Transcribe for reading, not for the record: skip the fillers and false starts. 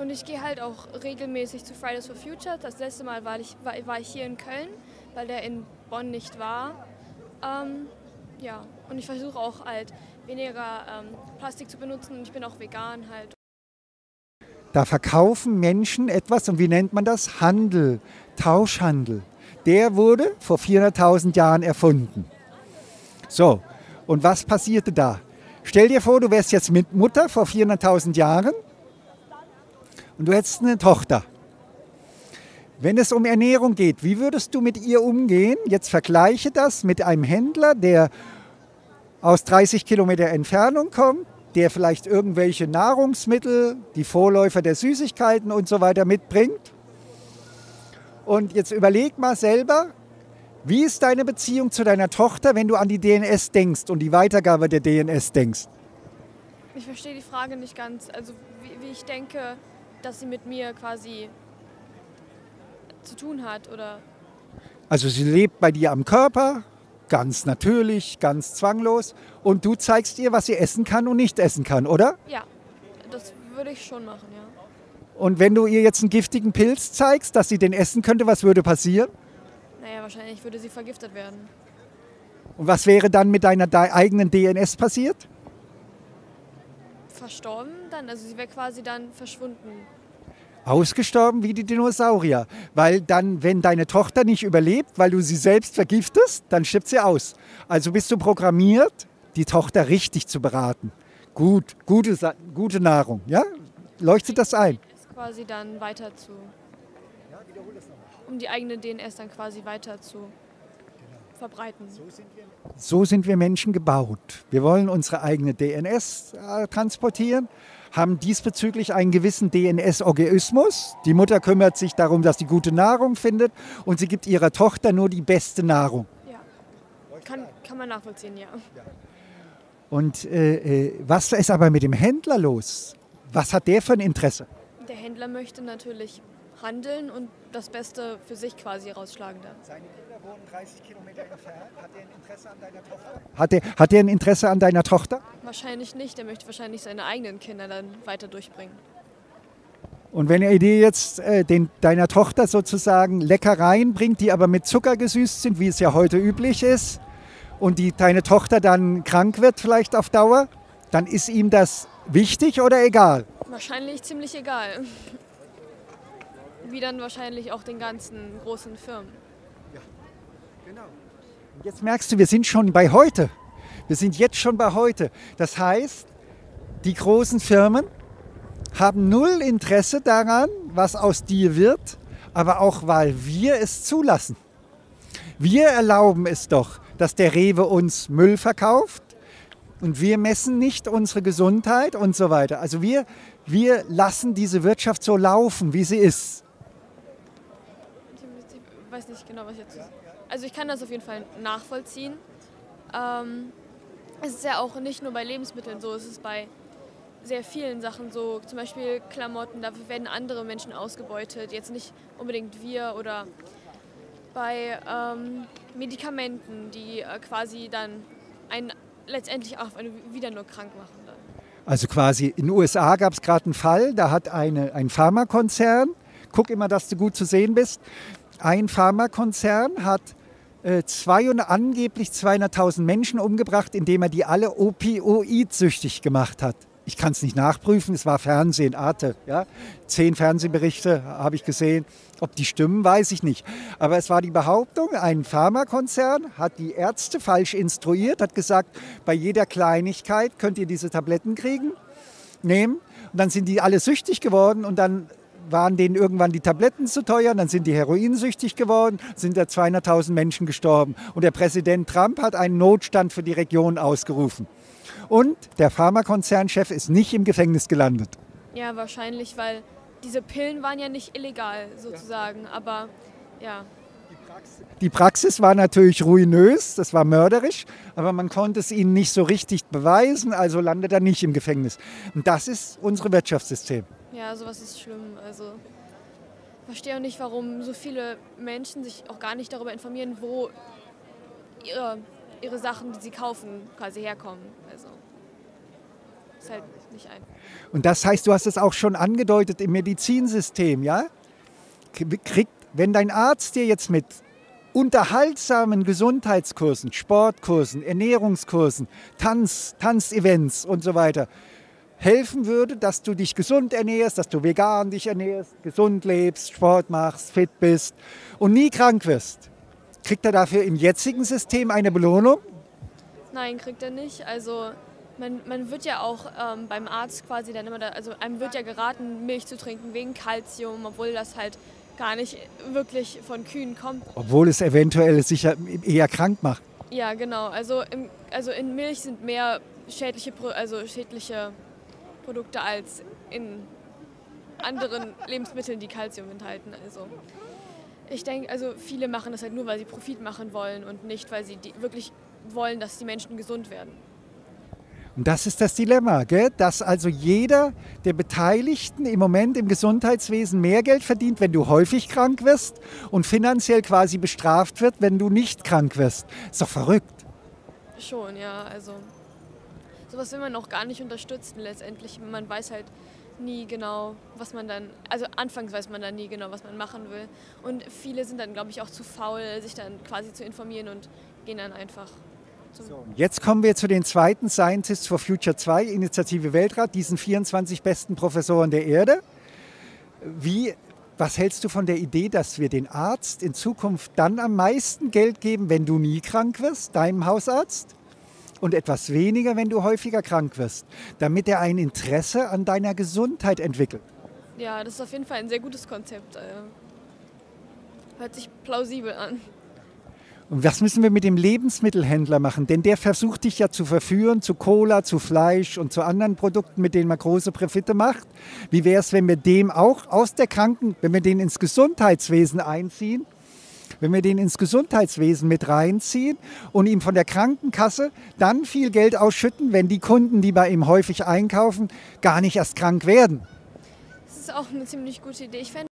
Und ich gehe halt auch regelmäßig zu Fridays for Future. Das letzte Mal war ich hier in Köln, weil der in Bonn nicht war. Ja, und ich versuche auch halt weniger Plastik zu benutzen und ich bin auch vegan halt. Da verkaufen Menschen etwas und wie nennt man das? Handel, Tauschhandel. Der wurde vor 400.000 Jahren erfunden. So, und was passierte da? Stell dir vor, du wärst jetzt mit Mutter vor 400.000 Jahren und du hättest eine Tochter. Wenn es um Ernährung geht, wie würdest du mit ihr umgehen? Jetzt vergleiche das mit einem Händler, der aus 30 Kilometer Entfernung kommt, der vielleicht irgendwelche Nahrungsmittel, die Vorläufer der Süßigkeiten und so weiter mitbringt. Und jetzt überleg mal selber, wie ist deine Beziehung zu deiner Tochter, wenn du an die DNS denkst und die Weitergabe der DNS denkst? Ich verstehe die Frage nicht ganz. Also wie ich denke, dass sie mit mir quasi zu tun hat, oder? Also sie lebt bei dir am Körper, ganz natürlich, ganz zwanglos. Und du zeigst ihr, was sie essen kann und nicht essen kann, oder? Ja, das würde ich schon machen, ja. Und wenn du ihr jetzt einen giftigen Pilz zeigst, dass sie den essen könnte, was würde passieren? Naja, wahrscheinlich würde sie vergiftet werden. Und was wäre dann mit deiner eigenen DNS passiert? Verstorben dann? Also sie wäre quasi dann verschwunden. Ausgestorben wie die Dinosaurier. Weil dann, wenn deine Tochter nicht überlebt, weil du sie selbst vergiftest, dann stirbt sie aus. Also bist du programmiert, die Tochter richtig zu beraten. Gute Nahrung. Ja? Leuchtet das ein? Quasi dann weiter zu. Um die eigene DNS dann quasi weiter zu verbreiten. So sind wir Menschen gebaut. Wir wollen unsere eigene DNS transportieren, haben diesbezüglich einen gewissen DNS-Egoismus. Die Mutter kümmert sich darum, dass sie gute Nahrung findet und sie gibt ihrer Tochter nur die beste Nahrung. Ja, kann man nachvollziehen, ja. Und was ist aber mit dem Händler los? Was hat der für ein Interesse? Der Händler möchte natürlich handeln und das Beste für sich quasi rausschlagen dann. Seine Kinder wohnen 30 Kilometer entfernt. Hat er ein Interesse an deiner Tochter? Hat er ein Interesse an deiner Tochter? Wahrscheinlich nicht. Er möchte wahrscheinlich seine eigenen Kinder dann weiter durchbringen. Und wenn er dir jetzt deiner Tochter sozusagen Leckereien bringt, die aber mit Zucker gesüßt sind, wie es ja heute üblich ist, und deine Tochter dann krank wird vielleicht auf Dauer, dann ist ihm das wichtig oder egal? Wahrscheinlich ziemlich egal. Wie dann wahrscheinlich auch den ganzen großen Firmen. Ja, genau. Und jetzt merkst du, wir sind schon bei heute. Wir sind jetzt schon bei heute. Das heißt, die großen Firmen haben null Interesse daran, was aus dir wird, aber auch weil wir es zulassen. Wir erlauben es doch, dass der Rewe uns Müll verkauft und wir messen nicht unsere Gesundheit und so weiter. Also wir lassen diese Wirtschaft so laufen, wie sie ist. Ich weiß nicht genau, was ich jetzt... Also ich kann das auf jeden Fall nachvollziehen. Es ist ja auch nicht nur bei Lebensmitteln so, es ist bei sehr vielen Sachen so. Zum Beispiel Klamotten, dafür werden andere Menschen ausgebeutet, jetzt nicht unbedingt wir. Oder bei Medikamenten, die quasi dann einen letztendlich auch wieder nur krank machen. Dann. Also quasi in den USA gab es gerade einen Fall, da hat ein Pharmakonzern, guck immer, dass du gut zu sehen bist, ein Pharmakonzern hat angeblich 200.000 Menschen umgebracht, indem er die alle opioidsüchtig gemacht hat. Ich kann es nicht nachprüfen, es war Fernsehen, Arte. Ja? 10 Fernsehberichte habe ich gesehen. Ob die stimmen, weiß ich nicht. Aber es war die Behauptung, ein Pharmakonzern hat die Ärzte falsch instruiert, hat gesagt, bei jeder Kleinigkeit könnt ihr diese Tabletten nehmen. Und dann sind die alle süchtig geworden und dann waren denen irgendwann die Tabletten zu teuer, dann sind die heroinsüchtig geworden, sind da 200.000 Menschen gestorben. Und der Präsident Trump hat einen Notstand für die Region ausgerufen. Und der Pharmakonzernchef ist nicht im Gefängnis gelandet. Ja, wahrscheinlich, weil diese Pillen waren ja nicht illegal sozusagen, aber ja. Die Praxis war natürlich ruinös, das war mörderisch, aber man konnte es ihnen nicht so richtig beweisen, also landet er nicht im Gefängnis. Und das ist unser Wirtschaftssystem. Ja, sowas ist schlimm. Also ich verstehe auch nicht, warum so viele Menschen sich auch gar nicht darüber informieren, wo ihre Sachen, die sie kaufen, quasi herkommen. Also. ist halt nicht einfach. Und das heißt, du hast es auch schon angedeutet im Medizinsystem, ja? Wenn dein Arzt dir jetzt mit unterhaltsamen Gesundheitskursen, Sportkursen, Ernährungskursen, Tanzevents und so weiter helfen würde, dass du dich gesund ernährst, dass du vegan dich ernährst, gesund lebst, Sport machst, fit bist und nie krank wirst, kriegt er dafür im jetzigen System eine Belohnung? Nein, kriegt er nicht. Also man wird ja auch beim Arzt quasi dann immer, also einem wird ja geraten, Milch zu trinken wegen Kalzium, obwohl das halt gar nicht wirklich von Kühen kommt. Obwohl es eventuell sicher eher krank macht. Ja, genau. Also in Milch sind mehr schädliche Produkte als in anderen Lebensmitteln, die Kalzium enthalten. Also ich denke, also viele machen das halt nur, weil sie Profit machen wollen und nicht, weil sie wirklich wollen, dass die Menschen gesund werden. Und das ist das Dilemma, gell? Dass also jeder der Beteiligten im Moment im Gesundheitswesen mehr Geld verdient, wenn du häufig krank wirst und finanziell quasi bestraft wird, wenn du nicht krank wirst. Ist doch verrückt. Schon, ja. Also sowas will man auch gar nicht unterstützen letztendlich. Man weiß halt nie genau, was man dann, also anfangs weiß man dann nie genau, was man machen will. Und viele sind dann, glaube ich, auch zu faul, sich dann quasi zu informieren und gehen dann einfach. So, jetzt kommen wir zu den zweiten Scientists for Future 2, Initiative Weltrat, diesen 24 besten Professoren der Erde. Was hältst du von der Idee, dass wir den Arzt in Zukunft dann am meisten Geld geben, wenn du nie krank wirst, deinem Hausarzt, und etwas weniger, wenn du häufiger krank wirst, damit er ein Interesse an deiner Gesundheit entwickelt? Ja, das ist auf jeden Fall ein sehr gutes Konzept. Hört sich plausibel an. Und was müssen wir mit dem Lebensmittelhändler machen? Denn der versucht dich ja zu verführen zu Cola, zu Fleisch und zu anderen Produkten, mit denen man große Profite macht. Wie wäre es, wenn wir dem auch wenn wir den ins Gesundheitswesen einziehen, wenn wir den ins Gesundheitswesen mit reinziehen und ihm von der Krankenkasse dann viel Geld ausschütten, wenn die Kunden, die bei ihm häufig einkaufen, gar nicht erst krank werden? Das ist auch eine ziemlich gute Idee.